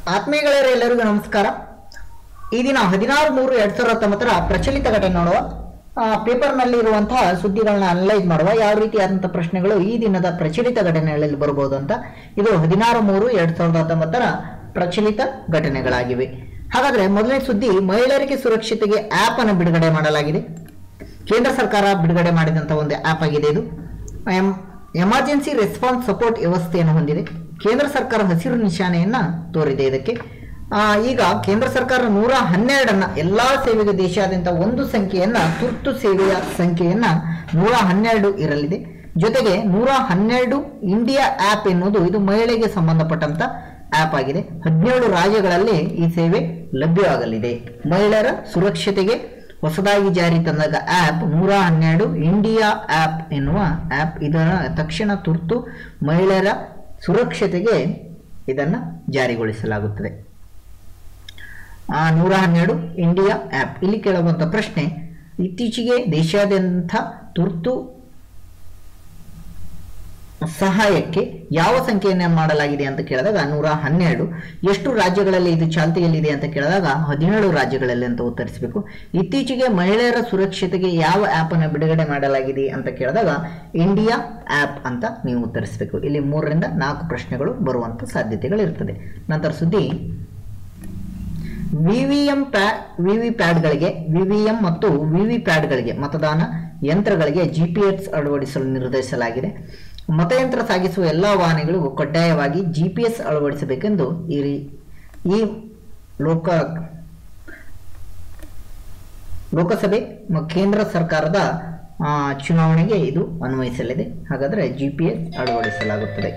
ಆತ್ಮೀಯಗಳೇ ಎಲ್ಲರಿಗೂ ನಮಸ್ಕಾರ. ಈ ದಿನ 16/3/2019 ಪ್ರಚಲಿತ ಘಟನೆ ನೋಡುವ, ಪೇಪರ್ನಲ್ಲಿ ಇರುವಂತಹ ಸುದ್ದಿಗಳನ್ನ ಅನಲೈಸ್ ಮಾಡುವ, ಯಾವ ರೀತಿಯಾದಂತಹ ಪ್ರಶ್ನೆಗಳು ಈ ದಿನದ ಪ್ರಚಲಿತ ಘಟನೆಗಳಲ್ಲಿ ಬರಬಹುದು ಅಂತ. ಇದು 16/3/2019 ಪ್ರಚಲಿತ ಘಟನೆಗಳಾಗಿವೆ. ಹಾಗಾದ್ರೆ ಮೊದಲನೇ ಸುದ್ದಿ, ಮಹಿಳೆಯರಿಗೆ ಸುರಕ್ಷತೆಗೆ ಆಪ್ ಅನ್ನು ಬಿಡುಗಡೆ ಮಾಡಲಾಗಿದೆ. ಕೇಂದ್ರ ಸರ್ಕಾರ ಬಿಡುಗಡೆ ಮಾಡಿದಂತಹ ಒಂದು ಆಪ್ ಆಗಿದೆ. ಇದು ಎಮರ್ಜೆನ್ಸಿ ರೆಸ್ಪಾನ್ಸ್ ಸಪೋರ್ಟ್ ವ್ಯವಸ್ಥೆಯನ್ನು ಹೊಂದಿದೆ. ಕೇಂದ್ರ ಸರ್ಕಾರ ಹಸಿರು ನಿಶಾನೆಯನ್ನ ತೋರಿದೆ. ಇದಕ್ಕೆ ಈಗ ಕೇಂದ್ರ ಸರ್ಕಾರ 112 ಎಲ್ಲಾ ಸೇವೆಗೆ ದೇಶಾದ್ಯಂತ ಒಂದು ಸಂಖ್ಯೆಯನ್ನ, ತುರ್ತು ಸೇವೆಯ ಸಂಖ್ಯೆಯನ್ನ 112 ಇರಲಿದೆ. ಜೊತೆಗೆ 112 ಇಂಡಿಯಾ ಆಪ್ ಎನ್ನುವುದು ಇದು ಮಹಿಳೆಗೆ ಸಂಬಂಧಪಟ್ಟಂತ ಆಪ್ ಆಗಿದೆ. 17 ರಾಜ್ಯಗಳಲ್ಲಿ ಈ ಸೇವೆ ಲಭ್ಯವಾಗಲಿದೆ. ಮಹಿಳೆಯರ ಸುರಕ್ಷತೆಗೆ ಹೊಸದಾಗಿ ಜಾರಿ ತಂದಾಗ ಆಪ್ 112 ಇಂಡಿಯಾ ಆಪ್ ಎನ್ನುವ ಆಪ್. ಇದರ ತಕ್ಷಣ ತುರ್ತು ಮಹಿಳೆಯರ ಸುರಕ್ಷತೆಗೆ ಇದನ್ನು ಜಾರಿಗೊಳಿಸಲಾಗುತ್ತದೆ. 112 ಇಂಡಿಯಾ ಆಪ್. ಇಲ್ಲಿ ಕೇಳುವಂತ ಪ್ರಶ್ನೆ, ಇತ್ತೀಚೆಗೆ ದೇಶಾದ್ಯಂತ ತುರ್ತು ಸಹಾಯಕ್ಕೆ ಯಾವ ಸಂಖ್ಯೆಯನ್ನು ಮಾಡಲಾಗಿದೆ ಅಂತ ಕೇಳಿದಾಗ 112. ಎಷ್ಟು ರಾಜ್ಯಗಳಲ್ಲಿ ಇದು ಚಾಲ್ತಿಯಲ್ಲಿದೆ ಅಂತ ಕೇಳಿದಾಗ 17 ರಾಜ್ಯಗಳಲ್ಲಿ ಅಂತ ಉತ್ತರಿಸಬೇಕು. ಇತ್ತೀಚೆಗೆ ಮಹಿಳೆಯರ ಸುರಕ್ಷತೆಗೆ ಯಾವ ಆಪ್ ಅನ್ನು ಬಿಡುಗಡೆ ಮಾಡಲಾಗಿದೆ ಅಂತ ಕೇಳಿದಾಗ ಇಂಡಿಯಾ ಆಪ್ ಅಂತ ನೀವು ಉತ್ತರಿಸಬೇಕು. ಇಲ್ಲಿ 3 ರಿಂದ 4 ಪ್ರಶ್ನೆಗಳು ಬರುವಂತ ಸಾಧ್ಯತೆಗಳಿರ್ತದೆ. ನಂತರ ಸುದ್ದಿ, ವಿವಿಎಂ ಮತ್ತು ವಿವಿಪ್ಯಾಡ್ಗಳಿಗೆ ಮತದಾನ ಯಂತ್ರಗಳಿಗೆ ಜಿಪಿಎಸ್ ಅಳವಡಿಸಲು ನಿರ್ಧರಿಸಲಾಗಿದೆ. ಮತಯಂತ್ರ ಸಾಗಿಸುವ ಎಲ್ಲ ವಾಹನಗಳಿಗೂ ಕಡ್ಡಾಯವಾಗಿ ಜಿಪಿಎಸ್ ಅಳವಡಿಸಬೇಕೆಂದು ಈ ಲೋಕಸಭೆ ಕೇಂದ್ರ ಸರ್ಕಾರದ ಚುನಾವಣೆಗೆ ಇದು ಅನ್ವಯಿಸಲಿದೆ. ಹಾಗಾದರೆ ಜಿಪಿಎಸ್ ಅಳವಡಿಸಲಾಗುತ್ತದೆ.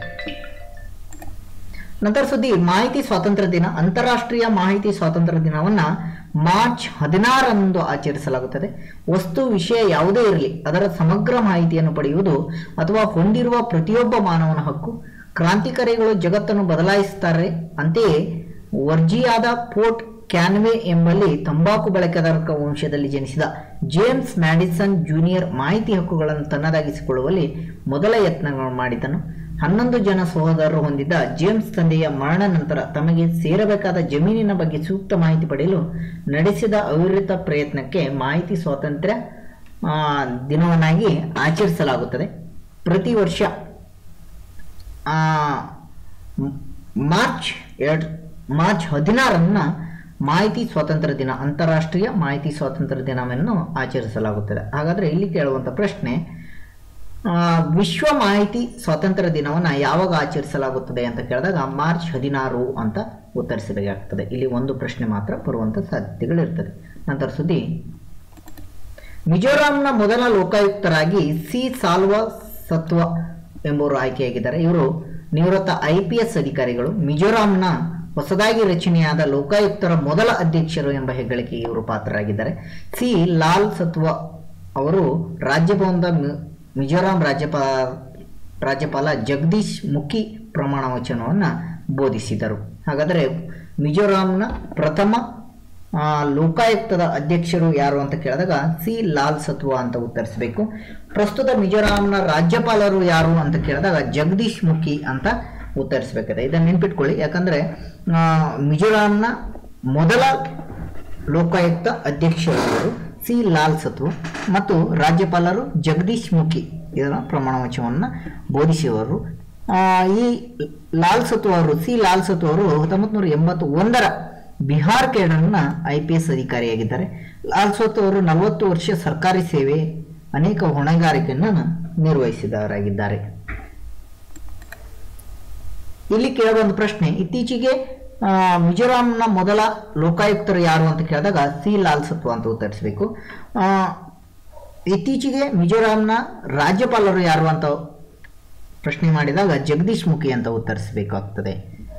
ನಂತರ ಸುದ್ದಿ, ಮಾಹಿತಿ ಸ್ವಾತಂತ್ರ್ಯ ದಿನ. ಅಂತಾರಾಷ್ಟ್ರೀಯ ಮಾಹಿತಿ ಸ್ವಾತಂತ್ರ್ಯ ದಿನವನ್ನ ಮಾರ್ಚ್ 16ರಂದು ಆಚರಿಸಲಾಗುತ್ತದೆ. ವಸ್ತು ವಿಷಯ ಯಾವುದೇ ಇರಲಿ ಅದರ ಸಮಗ್ರ ಮಾಹಿತಿಯನ್ನು ಪಡೆಯುವುದು ಅಥವಾ ಹೊಂದಿರುವ ಪ್ರತಿಯೊಬ್ಬ ಮಾನವನ ಹಕ್ಕು. ಕ್ರಾಂತಿಕಾರಿಗಳು ಜಗತ್ತನ್ನು ಬದಲಾಯಿಸುತ್ತಾರೆ. ಅಂತೆಯೇ ವರ್ಜಿಯಾದ ಪೋರ್ಟ್ ಕ್ಯಾನ್ವೆ ಎಂಬಲ್ಲಿ ತಂಬಾಕು ಬಳಕೆದಾರಕ ವಂಶದಲ್ಲಿ ಜನಿಸಿದ ಜೇಮ್ಸ್ ಮ್ಯಾಡಿಸನ್ ಜೂನಿಯರ್ ಮಾಹಿತಿ ಹಕ್ಕುಗಳನ್ನು ತನ್ನದಾಗಿಸಿಕೊಳ್ಳುವಲ್ಲಿ ಮೊದಲ ಯತ್ನಗಳನ್ನು ಮಾಡಿದನು. 11 ಜನ ಸಹೋದರರು ಹೊಂದಿದ್ದ ಜೇಮ್ಸ್ ತಂದೆಯ ಮರಣ ನಂತರ ತಮಗೆ ಸೇರಬೇಕಾದ ಜಮೀನಿನ ಬಗ್ಗೆ ಸೂಕ್ತ ಮಾಹಿತಿ ಪಡೆಯಲು ನಡೆಸಿದ ಅವಿರತ ಪ್ರಯತ್ನಕ್ಕೆ ಮಾಹಿತಿ ಸ್ವಾತಂತ್ರ್ಯ ದಿನವನ್ನಾಗಿ ಆಚರಿಸಲಾಗುತ್ತದೆ. ಪ್ರತಿ ವರ್ಷ ಮಾರ್ಚ್ 16ರನ್ನ ಮಾಹಿತಿ ಸ್ವಾತಂತ್ರ್ಯ ದಿನ, ಅಂತಾರಾಷ್ಟ್ರೀಯ ಮಾಹಿತಿ ಸ್ವಾತಂತ್ರ್ಯ ದಿನವನ್ನು ಆಚರಿಸಲಾಗುತ್ತದೆ. ಹಾಗಾದ್ರೆ ಇಲ್ಲಿ ಕೇಳುವಂತ ಪ್ರಶ್ನೆ, ವಿಶ್ವ ಮಾಹಿತಿ ಸ್ವಾತಂತ್ರ್ಯ ದಿನವನ್ನು ಯಾವಾಗ ಆಚರಿಸಲಾಗುತ್ತದೆ ಅಂತ ಕೇಳಿದಾಗ ಮಾರ್ಚ್ 16 ಅಂತ ಉತ್ತರಿಸಬೇಕಾಗ್ತದೆ. ಇಲ್ಲಿ ಒಂದು ಪ್ರಶ್ನೆ ಮಾತ್ರ ಬರುವಂತ ಸಾಧ್ಯತೆಗಳಿರ್ತದೆ. ನಂತರ ಸುದ್ದಿ, ಮಿಜೋರಾಂನ ಮೊದಲ ಲೋಕಾಯುಕ್ತರಾಗಿ ಸಿ ಸಾಲ್ವ ಸತ್ವ ಎಂಬುವರು ಆಯ್ಕೆಯಾಗಿದ್ದಾರೆ. ಇವರು ನಿವೃತ್ತ IPS ಅಧಿಕಾರಿಗಳು. ಮಿಜೋರಾಂನ ಹೊಸದಾಗಿ ರಚನೆಯಾದ ಲೋಕಾಯುಕ್ತರ ಮೊದಲ ಅಧ್ಯಕ್ಷರು ಎಂಬ ಹೆಗ್ಗಳಿಕೆಗೆ ಇವರು ಪಾತ್ರರಾಗಿದ್ದಾರೆ. ಸಿ ಲಾಲ್ ಸತ್ವ ಅವರು ರಾಜ್ಯಭವನದ ಮಿಜೋರಾಂ ರಾಜ್ಯಪಾಲ ಜಗದೀಶ್ ಮುಖಿ ಪ್ರಮಾಣ ವಚನವನ್ನು ಬೋಧಿಸಿದರು. ಹಾಗಾದರೆ ಮಿಜೋರಾಂನ ಪ್ರಥಮ ಲೋಕಾಯುಕ್ತದ ಅಧ್ಯಕ್ಷರು ಯಾರು ಅಂತ ಕೇಳಿದಾಗ ಸಿ ಲಾಲ್ ಸತ್ವ ಅಂತ ಉತ್ತರಿಸಬೇಕು. ಪ್ರಸ್ತುತ ಮಿಜೋರಾಂನ ರಾಜ್ಯಪಾಲರು ಯಾರು ಅಂತ ಕೇಳಿದಾಗ ಜಗದೀಶ್ ಮುಖಿ ಅಂತ ಉತ್ತರಿಸಬೇಕಾಗಿದೆ. ಇದನ್ನು ನೆನ್ಪಿಟ್ಕೊಳ್ಳಿ, ಯಾಕಂದ್ರೆ ಮಿಜೋರಾಂನ ಮೊದಲ ಲೋಕಾಯುಕ್ತ ಅಧ್ಯಕ್ಷರು ಸಿ ಲಾಲ್ ಸತ್ವ ಮತ್ತು ರಾಜ್ಯಪಾಲರು ಜಗದೀಶ್ ಮುಖಿ ಇದರ ಪ್ರಮಾಣ ವಚನವನ್ನು ಬೋಧಿಸುವವರು. ಈ ಲಾಲ್ ಸತ್ವ ಅವರು, ಸಿ ಲಾಲ್ ಸತ್ವ ಅವರು 1981ರ ಬಿಹಾರ್ ಕೇಡರ್ನ IPS ಅಧಿಕಾರಿಯಾಗಿದ್ದಾರೆ. ಲಾಲ್ ಸತ್ವ ಅವರು 40 ವರ್ಷ ಸರ್ಕಾರಿ ಸೇವೆ, ಅನೇಕ ಹೊಣೆಗಾರಿಕೆಯನ್ನು ನಿರ್ವಹಿಸಿದವರಾಗಿದ್ದಾರೆ. ಇಲ್ಲಿ ಕೇಳುವ ಒಂದು ಪ್ರಶ್ನೆ, ಇತ್ತೀಚೆಗೆ ಮಿಜೋರಾಂನ ಮೊದಲ ಲೋಕಾಯುಕ್ತರು ಯಾರು ಅಂತ ಕೇಳಿದಾಗ ಸಿ ಲಾಲ್ ಸತ್ವ ಅಂತ ಉತ್ತರಿಸಬೇಕು. ಇತ್ತೀಚೆಗೆ ಮಿಜೋರಾಂನ ರಾಜ್ಯಪಾಲರು ಯಾರು ಅಂತ ಪ್ರಶ್ನೆ ಮಾಡಿದಾಗ ಜಗದೀಶ್ ಮುಖಿ ಅಂತ ಉತ್ತರಿಸಬೇಕಾಗ್ತದೆ.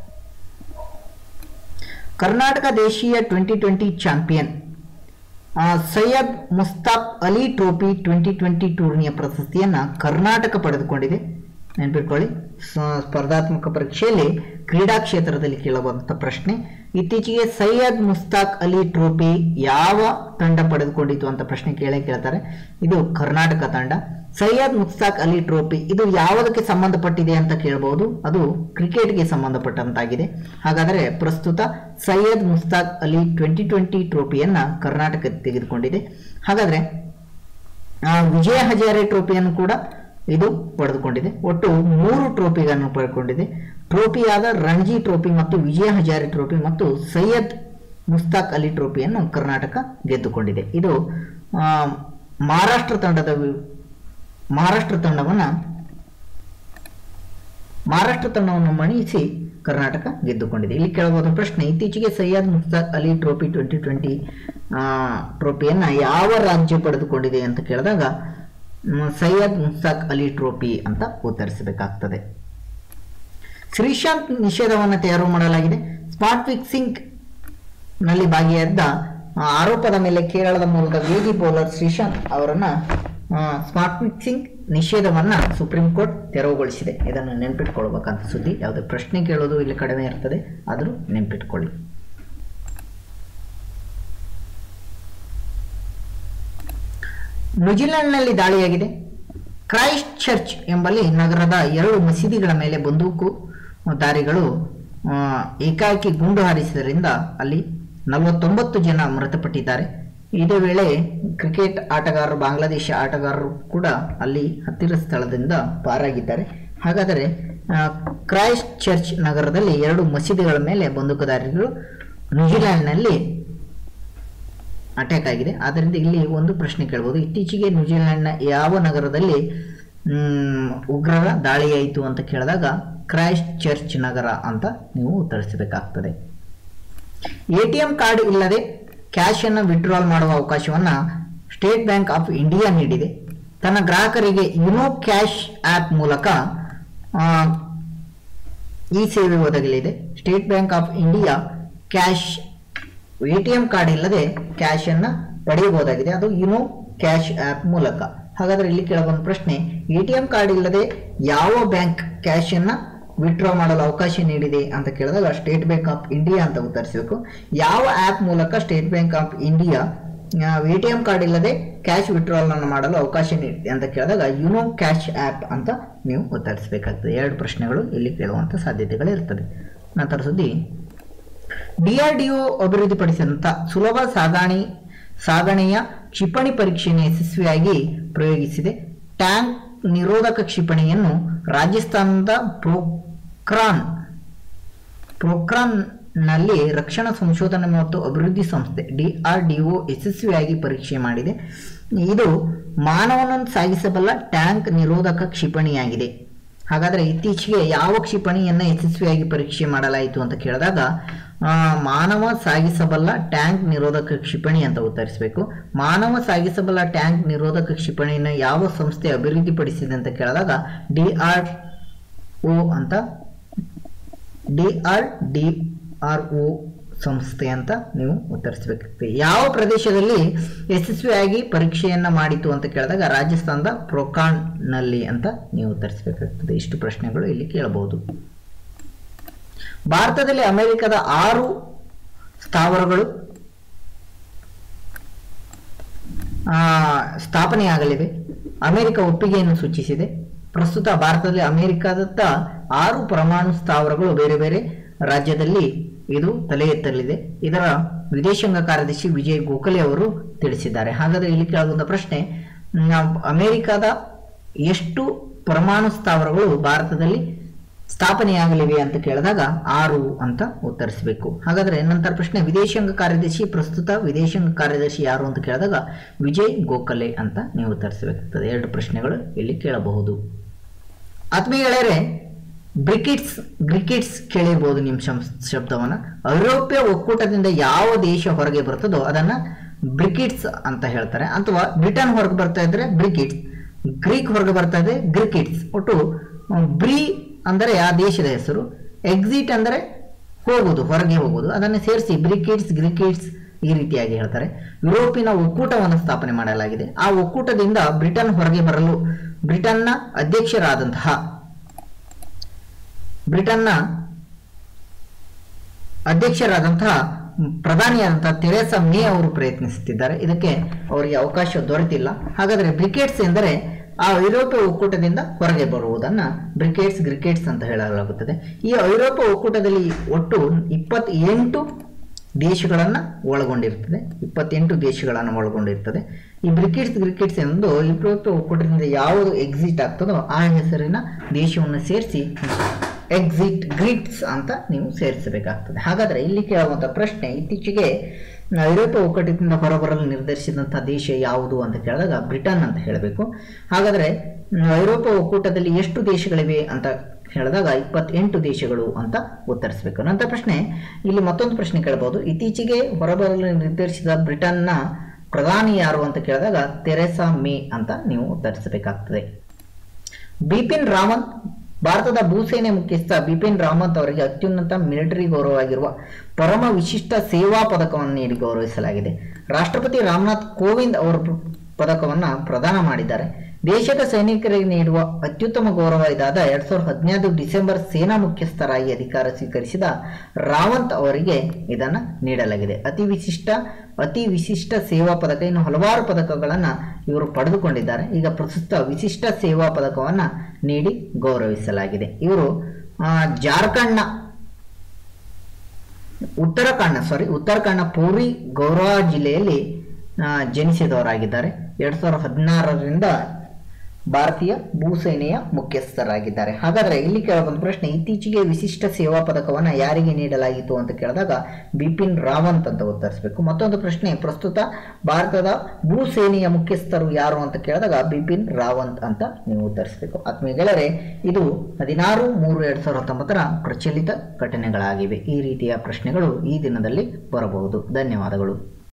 ಕರ್ನಾಟಕ ದೇಶೀಯ 2020 ಚಾಂಪಿಯನ್ ಸೈಯದ್ ಮುಸ್ತಾಕ್ ಅಲಿ ಟ್ರೋಫಿ 2020 ಟೂರ್ನಿಯ ಪ್ರಶಸ್ತಿಯನ್ನು ಕರ್ನಾಟಕ ಪಡೆದುಕೊಂಡಿದೆ. ನೆನಪಿಟ್ಕೊಳ್ಳಿ, ಸ್ಪರ್ಧಾತ್ಮಕ ಪರೀಕ್ಷೆಯಲ್ಲಿ ಕ್ರೀಡಾ ಕ್ಷೇತ್ರದಲ್ಲಿ ಕೇಳುವಂತ ಪ್ರಶ್ನೆ, ಇತ್ತೀಚೆಗೆ ಸೈಯದ್ ಮುಸ್ತಾಕ್ ಅಲಿ ಟ್ರೋಫಿ ಯಾವ ತಂಡ ಪಡೆದುಕೊಂಡಿತು ಅಂತ ಪ್ರಶ್ನೆ ಕೇಳ್ತಾರೆ. ಇದು ಕರ್ನಾಟಕ ತಂಡ. ಸೈಯದ್ ಮುಷ್ತಾಕ್ ಅಲಿ ಟ್ರೋಫಿ ಇದು ಯಾವುದಕ್ಕೆ ಸಂಬಂಧಪಟ್ಟಿದೆ ಅಂತ ಕೇಳಬಹುದು. ಅದು ಕ್ರಿಕೆಟ್ಗೆ ಸಂಬಂಧಪಟ್ಟಂತಾಗಿದೆ. ಹಾಗಾದರೆ ಪ್ರಸ್ತುತ ಸೈಯದ್ ಮುಷ್ತಾಕ್ ಅಲಿ 2020 ಟ್ರೋಫಿಯನ್ನ ಕರ್ನಾಟಕ ತೆಗೆದುಕೊಂಡಿದೆ. ಹಾಗಾದ್ರೆ ವಿಜಯ ಹಜಾರೆ ಟ್ರೋಫಿಯನ್ನು ಕೂಡ ಇದು ಪಡೆದುಕೊಂಡಿದೆ. ಒಟ್ಟು 3 ಟ್ರೋಫಿಗಳನ್ನು ಪಡೆದುಕೊಂಡಿದೆ. ಟ್ರೋಫಿಯಾದ ರಣಜಿ ಟ್ರೋಫಿ ಮತ್ತು ವಿಜಯ ಹಜಾರೆ ಟ್ರೋಫಿ ಮತ್ತು ಸೈಯದ್ ಮುಷ್ತಾಕ್ ಅಲಿ ಟ್ರೋಫಿಯನ್ನು ಕರ್ನಾಟಕ ಗೆದ್ದುಕೊಂಡಿದೆ. ಇದು ಮಹಾರಾಷ್ಟ್ರ ತಂಡವನ್ನು ಮಣಿಸಿ ಕರ್ನಾಟಕ ಗೆದ್ದುಕೊಂಡಿದೆ. ಇಲ್ಲಿ ಕೇಳಬಹುದು ಪ್ರಶ್ನೆ, ಇತ್ತೀಚೆಗೆ ಸೈಯದ್ ಮುಷ್ತಾಕ್ ಅಲಿ ಟ್ರೋಫಿ 2020 ಟ್ರೋಫಿಯನ್ನ ಯಾವ ರಾಜ್ಯ ಪಡೆದುಕೊಂಡಿದೆ ಅಂತ ಕೇಳಿದಾಗ ಸೈಯದ್ ಮುಷ್ತಾಕ್ ಅಲಿ ಟ್ರೋಫಿ ಅಂತ ಉತ್ತರಿಸಬೇಕಾಗ್ತದೆ. ಶ್ರೀಶಾಂತ್ ನಿಷೇಧವನ್ನು ತಯಾರು ಮಾಡಲಾಗಿದೆ. ಸ್ಪಾಟ್ ಫಿಕ್ಸಿಂಗ್ ನಲ್ಲಿ ಭಾಗಿಯಾದ ಆರೋಪದ ಮೇಲೆ ಕೇರಳದ ಮೂಲದ ವೇಗಿ ಬೌಲರ್ ಶ್ರೀಶಾಂತ್ ಅವರನ್ನ ಸ್ಪಾಟ್ ಫಿಕ್ಸಿಂಗ್ ನಿಷೇಧವನ್ನ ಸುಪ್ರೀಂ ಕೋರ್ಟ್ ತೆರವುಗೊಳಿಸಿದೆ. ಇದನ್ನು ನೆನ್ಪಿಟ್ಕೊಳ್ಬೇಕಂತ ಸುದ್ದಿ. ಯಾವುದೇ ಪ್ರಶ್ನೆ ಕೇಳೋದು ಇಲ್ಲಿ ಕಡಿಮೆ ಇರ್ತದೆ, ಆದರೂ ನೆನ್ಪಿಟ್ಕೊಳ್ಳಿ. ನ್ಯೂಜಿಲೆಂಡ್ನಲ್ಲಿ ದಾಳಿಯಾಗಿದೆ. ಕ್ರೈಸ್ಟ್ ಚರ್ಚ್ ಎಂಬಲ್ಲಿ ನಗರದ 2 ಮಸೀದಿಗಳ ಮೇಲೆ ಬಂದೂಕುಧಾರಿಗಳು ಏಕಾಏಕಿ ಗುಂಡು ಹಾರಿಸಿದ್ದರಿಂದ ಅಲ್ಲಿ 49 ಜನ ಮೃತಪಟ್ಟಿದ್ದಾರೆ. ಇದೇ ವೇಳೆ ಕ್ರಿಕೆಟ್ ಆಟಗಾರರು, ಬಾಂಗ್ಲಾದೇಶ ಆಟಗಾರರು ಕೂಡ ಅಲ್ಲಿ ಹತ್ತಿರ ಸ್ಥಳದಿಂದ ಪಾರಾಗಿದ್ದಾರೆ. ಹಾಗಾದರೆ ಕ್ರೈಸ್ಟ್ ಚರ್ಚ್ ನಗರದಲ್ಲಿ 2 ಮಸೀದಿಗಳ ಮೇಲೆ ಬಂದೂಕುಧಾರಿಗಳು ನ್ಯೂಜಿಲೆಂಡ್ನಲ್ಲಿ ಅಟ್ಯಾಕ್ ಆಗಿದೆ. ಆದ್ದರಿಂದ ಇಲ್ಲಿ ಒಂದು ಪ್ರಶ್ನೆ ಕೇಳಬಹುದು, ಇತ್ತೀಚೆಗೆ ನ್ಯೂಜಿಲೆಂಡ್ನ ಯಾವ ನಗರದಲ್ಲಿ ಉಗ್ರರ ದಾಳಿಯಾಯಿತು ಅಂತ ಕೇಳಿದಾಗ ಕ್ರೈಸ್ಟ್ ಚರ್ಚ್ ನಗರ ಅಂತ ನೀವು ಉತ್ತರಿಸಬೇಕಾಗ್ತದೆ. ಎಟಿಎಂ ಕಾರ್ಡ್ ಇಲ್ಲದೆ ಕ್ಯಾಶ್ ಅನ್ನು ವಿಡ್ರಾಲ್ ಮಾಡುವ ಅವಕಾಶವನ್ನ ಸ್ಟೇಟ್ ಬ್ಯಾಂಕ್ ಆಫ್ ಇಂಡಿಯಾ ನೀಡಿದೆ. ತನ್ನ ಗ್ರಾಹಕರಿಗೆ ಯುನೋ ಕ್ಯಾಶ್ ಆಪ್ ಮೂಲಕ ಈ ಸೇವೆ ಒದಗಲಿದೆ. State bank of India ATM card ಇಲ್ಲದೆ ಕ್ಯಾಶ್ ಅನ್ನ ಪಡೆಯಬಹುದಾಗಿದೆ, ಅದು ಯುನೋ ಕ್ಯಾಶ್ ಆಪ್ ಮೂಲಕ. ಹಾಗಾದ್ರೆ ಇಲ್ಲಿ ಕೇಳಬಂದ ಪ್ರಶ್ನೆ, ಎಟಿಎಂ ಕಾರ್ಡ್ ಇಲ್ಲದೆ ಯಾವ ಬ್ಯಾಂಕ್ ಕ್ಯಾಶ್ ಅನ್ನ ವಿಡ್ರಾ ಮಾಡಲು ಅವಕಾಶ ನೀಡಿದೆ ಅಂತ ಕೇಳಿದಾಗ ಸ್ಟೇಟ್ ಬ್ಯಾಂಕ್ ಆಫ್ ಇಂಡಿಯಾ ಅಂತ ಉತ್ತರಿಸಬೇಕು. ಯಾವ ಆಪ್ ಮೂಲಕ state bank of India ATM card ಇಲ್ಲದೆ ಕ್ಯಾಶ್ ವಿಡ್ರಾಲ್ ಅನ್ನು ಮಾಡಲು ಅವಕಾಶ ನೀಡಿದೆ ಅಂತ ಕೇಳಿದಾಗ ಯುನೋ ಕ್ಯಾಶ್ ಆಪ್ ಅಂತ ನೀವು ಉತ್ತರಿಸಬೇಕಾಗ್ತದೆ. 2 ಪ್ರಶ್ನೆಗಳು ಇಲ್ಲಿ ಕೇಳುವಂತ ಸಾಧ್ಯತೆಗಳು ಇರ್ತದೆ. ನಂತರ ಸುದ್ದಿ, DRDO ಅಭಿವೃದ್ಧಿಪಡಿಸಿದಂಥ ಸುಲಭ ಸಾಗಣೆಯ ಕ್ಷಿಪಣಿ ಪರೀಕ್ಷೆಯನ್ನು ಯಶಸ್ವಿಯಾಗಿ ಪ್ರಯೋಗಿಸಿದೆ. ಟ್ಯಾಂಕ್ ನಿರೋಧಕ ಕ್ಷಿಪಣಿಯನ್ನು ರಾಜಸ್ಥಾನದ ಪೋಖ್ರಾನ್ನಲ್ಲಿ ರಕ್ಷಣಾ ಸಂಶೋಧನೆ ಮತ್ತು ಅಭಿವೃದ್ಧಿ ಸಂಸ್ಥೆ DRDO ಯಶಸ್ವಿಯಾಗಿ ಪರೀಕ್ಷೆ ಮಾಡಿದೆ. ಇದು ಮಾನವನನ್ನು ಸಾಗಿಸಬಲ್ಲ ಟ್ಯಾಂಕ್ ನಿರೋಧಕ ಕ್ಷಿಪಣಿಯಾಗಿದೆ. ಹಾಗಾದರೆ ಇತ್ತೀಚೆಗೆ ಯಾವ ಕ್ಷಿಪಣಿಯನ್ನು ಯಶಸ್ವಿಯಾಗಿ ಪರೀಕ್ಷೆ ಮಾಡಲಾಯಿತು ಅಂತ ಕೇಳಿದಾಗ ಮಾನವ ಸಾಗಿಸಬಲ್ಲ ಟ್ಯಾಂಕ್ ನಿರೋಧಕ ಕ್ಷಿಪಣಿ ಅಂತ ಉತ್ತರಿಸಬೇಕು. ಮಾನವ ಸಾಗಿಸಬಲ್ಲ ಟ್ಯಾಂಕ್ ನಿರೋಧಕ ಕ್ಷಿಪಣಿಯನ್ನು ಯಾವ ಸಂಸ್ಥೆ ಅಭಿವೃದ್ಧಿಪಡಿಸಿದೆ ಅಂತ ಕೇಳಿದಾಗ DRDO ಸಂಸ್ಥೆ ಅಂತ ನೀವು ಉತ್ತರಿಸಬೇಕಾಗ್ತದೆ. ಯಾವ ಪ್ರದೇಶದಲ್ಲಿ ಯಶಸ್ವಿಯಾಗಿ ಪರೀಕ್ಷೆಯನ್ನ ಮಾಡಿತು ಅಂತ ಕೇಳಿದಾಗ ರಾಜಸ್ಥಾನದ ಪೋಖ್ರಾನ್ನಲ್ಲಿ ಅಂತ ನೀವು ಉತ್ತರಿಸಬೇಕಾಗ್ತದೆ. ಇಷ್ಟು ಪ್ರಶ್ನೆಗಳು ಇಲ್ಲಿ ಕೇಳಬಹುದು. ಭಾರತದಲ್ಲಿ ಅಮೆರಿಕದ 6 ಸ್ಥಾವರಗಳು ಸ್ಥಾಪನೆಯಾಗಲಿವೆ. ಅಮೆರಿಕ ಒಪ್ಪಿಗೆಯನ್ನು ಸೂಚಿಸಿದೆ. ಪ್ರಸ್ತುತ ಭಾರತದಲ್ಲಿ ಅಮೆರಿಕದ 6 ಪರಮಾಣು ಸ್ಥಾವರಗಳು ಬೇರೆ ಬೇರೆ ರಾಜ್ಯದಲ್ಲಿ ಇದು ತಲೆ ಎತ್ತಲಿದೆ. ಇದರ ವಿದೇಶಾಂಗ ಕಾರ್ಯದರ್ಶಿ ವಿಜಯ್ ಗೋಖಲೆ ಅವರು ತಿಳಿಸಿದ್ದಾರೆ. ಹಾಗಾದರೆ ಇಲ್ಲಿ ಕೇಳುವಂತ ಪ್ರಶ್ನೆ, ಅಮೆರಿಕದ ಎಷ್ಟು ಪರಮಾಣು ಸ್ಥಾವರಗಳು ಭಾರತದಲ್ಲಿ ಸ್ಥಾಪನೆಯಾಗಲಿವೆ ಅಂತ ಕೇಳಿದಾಗ 6 ಅಂತ ಉತ್ತರಿಸಬೇಕು. ಹಾಗಾದ್ರೆ ನಂತರ ಪ್ರಶ್ನೆ, ವಿದೇಶಾಂಗ ಕಾರ್ಯದರ್ಶಿ, ಪ್ರಸ್ತುತ ವಿದೇಶಾಂಗ ಕಾರ್ಯದರ್ಶಿ ಯಾರು ಅಂತ ಕೇಳಿದಾಗ ವಿಜಯ್ ಗೋಖಲೆ ಅಂತ ನೀವು ಉತ್ತರಿಸಬೇಕಾಗ್ತದೆ. 2 ಪ್ರಶ್ನೆಗಳು ಇಲ್ಲಿ ಕೇಳಬಹುದು. ಆತ್ಮೀಯಗಳೇ, ಬ್ರಿಕ್ಸ್ ಕೇಳಿರ್ಬೋದು ನಿಮ್ಮ ಶಬ್ದವನ್ನ. ಐರೋಪ್ಯ ಒಕ್ಕೂಟದಿಂದ ಯಾವ ದೇಶ ಹೊರಗೆ ಬರ್ತದೋ ಅದನ್ನ ಬ್ರಿಕ್ಸ್ ಅಂತ ಹೇಳ್ತಾರೆ. ಅಥವಾ ಬ್ರಿಟನ್ ಹೊರಗೆ ಬರ್ತಾ ಇದ್ರೆ ಬ್ರಿಕ್ಸ್, ಗ್ರೀಕ್ ಹೊರಗೆ ಬರ್ತಾ ಇದೆ ಗ್ರಿಕ್ಸ್. ಒಟ್ಟು ಬ್ರಿ ಅಂದರೆ ಆ ದೇಶದ ಹೆಸರು, ಎಕ್ಸಿಟ್ ಅಂದರೆ ಹೋಗುವುದು, ಹೊರಗೆ ಹೋಗುವುದು, ಅದನ್ನು ಸೇರಿಸಿ ಬ್ರಿಕ್ಸ್ ಗ್ರಿಕ್ಸ್ ಈ ರೀತಿಯಾಗಿ ಹೇಳ್ತಾರೆ. ಯುರೋಪಿನ ಒಕ್ಕೂಟವನ್ನು ಸ್ಥಾಪನೆ ಮಾಡಲಾಗಿದೆ. ಆ ಒಕ್ಕೂಟದಿಂದ ಬ್ರಿಟನ್ ಹೊರಗೆ ಬರಲು ಬ್ರಿಟನ್ನ ಅಧ್ಯಕ್ಷರಾದಂತಹ ಪ್ರಧಾನಿಯಾದಂತಹ ತೆರೇಸಾ ಮೇ ಅವರು ಪ್ರಯತ್ನಿಸುತ್ತಿದ್ದಾರೆ. ಇದಕ್ಕೆ ಅವರಿಗೆ ಅವಕಾಶ ದೊರೆತಿಲ್ಲ. ಹಾಗಾದರೆ ಬ್ರಿಕ್ಸ್ ಎಂದರೆ ಆ ಐರೋಪ್ಯ ಒಕ್ಕೂಟದಿಂದ ಹೊರಗೆ ಬರುವುದನ್ನು ಗ್ರಿಕೆಟ್ಸ್ ಅಂತ ಹೇಳಲಾಗುತ್ತದೆ. ಈ ಐರೋಪ್ಯ ಒಕ್ಕೂಟದಲ್ಲಿ ಒಟ್ಟು 28 ದೇಶಗಳನ್ನು ಒಳಗೊಂಡಿರ್ತದೆ. 28 ದೇಶಗಳನ್ನು ಒಳಗೊಂಡಿರ್ತದೆ. ಈ ಗ್ರಿಕೆಟ್ಸ್ ಎಂದು ಐರೋಪ್ಯ ಒಕ್ಕೂಟದಿಂದ ಯಾವುದು ಎಕ್ಸಿಟ್ ಆಗ್ತದೋ ಆ ಹೆಸರಿನ ದೇಶವನ್ನು ಸೇರಿಸಿ ಗ್ರಿಟ್ಸ್ ಅಂತ ನೀವು ಸೇರಿಸಬೇಕಾಗ್ತದೆ. ಹಾಗಾದರೆ ಇಲ್ಲಿ ಕೇಳುವಂಥ ಪ್ರಶ್ನೆ, ಇತ್ತೀಚೆಗೆ ಐರೋಪ್ಯ ಒಕ್ಕೂಟದಿಂದ ಹೊರಬರಲು ನಿರ್ಧರಿಸಿದಂಥ ದೇಶ ಯಾವುದು ಅಂತ ಕೇಳಿದಾಗ ಬ್ರಿಟನ್ ಅಂತ ಹೇಳಬೇಕು. ಹಾಗಾದರೆ ಐರೋಪ್ಯ ಒಕ್ಕೂಟದಲ್ಲಿ ಎಷ್ಟು ದೇಶಗಳಿವೆ ಅಂತ ಹೇಳಿದಾಗ 28 ದೇಶಗಳು ಅಂತ ಉತ್ತರಿಸಬೇಕು. ನಂತರ ಪ್ರಶ್ನೆ, ಇಲ್ಲಿ ಮತ್ತೊಂದು ಪ್ರಶ್ನೆ ಕೇಳಬಹುದು, ಇತ್ತೀಚೆಗೆ ಹೊರಬರಲು ನಿರ್ಧರಿಸಿದ ಬ್ರಿಟನ್ನ ಪ್ರಧಾನಿ ಯಾರು ಅಂತ ಕೇಳಿದಾಗ ತೆರೆಸಾ ಮೇ ಅಂತ ನೀವು ಉತ್ತರಿಸಬೇಕಾಗ್ತದೆ. ಬಿಪಿನ್ ರಾವತ್, ಭಾರತದ ಭೂಸೇನೆ ಮುಖ್ಯಸ್ಥ ಬಿಪಿನ್ ರಾವತ್ ಅವರಿಗೆ ಅತ್ಯುನ್ನತ ಮಿಲಿಟರಿ ಗೌರವವಾಗಿರುವ ಪರಮ ವಿಶಿಷ್ಟ ಸೇವಾ ಪದಕವನ್ನು ನೀಡಿ ಗೌರವಿಸಲಾಗಿದೆ. ರಾಷ್ಟ್ರಪತಿ ರಾಮನಾಥ್ ಕೋವಿಂದ್ ಅವರು ಪದಕವನ್ನು ಪ್ರದಾನ ಮಾಡಿದ್ದಾರೆ. ದೇಶದ ಸೈನಿಕರಿಗೆ ನೀಡುವ ಅತ್ಯುತ್ತಮ ಗೌರವ ಇದಾದ 2015 ಡಿಸೆಂಬರ್ ಸೇನಾ ಮುಖ್ಯಸ್ಥರಾಗಿ ಅಧಿಕಾರ ಸ್ವೀಕರಿಸಿದ ರಾವತ್ ಅವರಿಗೆ ಇದನ್ನು ನೀಡಲಾಗಿದೆ. ಅತಿ ವಿಶಿಷ್ಟ ಸೇವಾ ಪದಕ, ಇನ್ನು ಹಲವಾರು ಪದಕಗಳನ್ನು ಇವರು ಪಡೆದುಕೊಂಡಿದ್ದಾರೆ. ಈಗ ಪ್ರಸ್ತುತ ವಿಶಿಷ್ಟ ಸೇವಾ ಪದಕವನ್ನು ನೀಡಿ ಗೌರವಿಸಲಾಗಿದೆ. ಇವರು ಜಾರ್ಖಂಡ್ನ ಉತ್ತರಾಖಂಡ್ನ ಪೌರಿ ಗೌರವ ಜಿಲ್ಲೆಯಲ್ಲಿ ಜನಿಸಿದವರಾಗಿದ್ದಾರೆ. 2016ರಿಂದ ಭಾರತೀಯ ಭೂಸೇನೆಯ ಮುಖ್ಯಸ್ಥರಾಗಿದ್ದಾರೆ. ಹಾಗಾದರೆ ಇಲ್ಲಿ ಕೇಳಬಂದ ಪ್ರಶ್ನೆ, ಇತ್ತೀಚೆಗೆ ವಿಶಿಷ್ಟ ಸೇವಾ ಪದಕವನ್ನು ಯಾರಿಗೆ ನೀಡಲಾಗಿತ್ತು ಅಂತ ಕೇಳಿದಾಗ ಬಿಪಿನ್ ರಾವತ್ ಅಂತ ಉತ್ತರಿಸಬೇಕು. ಮತ್ತೊಂದು ಪ್ರಶ್ನೆ, ಪ್ರಸ್ತುತ ಭಾರತದ ಭೂಸೇನೆಯ ಮುಖ್ಯಸ್ಥರು ಯಾರು ಅಂತ ಕೇಳಿದಾಗ ಬಿಪಿನ್ ರಾವತ್ ಅಂತ ನೀವು ಉತ್ತರಿಸಬೇಕು. ಆತ್ಮೀಯ ಗೆಳೆಯರೇ, ಇದು 16/3/2019 ಪ್ರಚಲಿತ ಘಟನೆಗಳಾಗಿವೆ. ಈ ರೀತಿಯ ಪ್ರಶ್ನೆಗಳು ಈ ದಿನದಲ್ಲಿ ಬರಬಹುದು. ಧನ್ಯವಾದಗಳು.